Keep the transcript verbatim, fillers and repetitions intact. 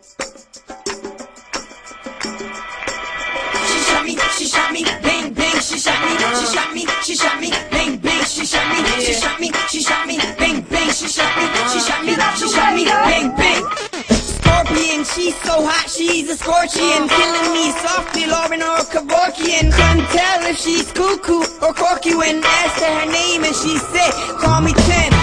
She shot me, she shot me, bang bang, she shot me, she shot me, she shot me, bang bang, she shot me, she shot me, she shot me, bang bang, she shot me, she shot me, she shot me, bang bang. Scorpion, she's so hot, she's a scorpion, killing me softly, Lauren or Kevorkian. Couldn't tell if she's cuckoo or corky when asked her her name, and she said, call me ten.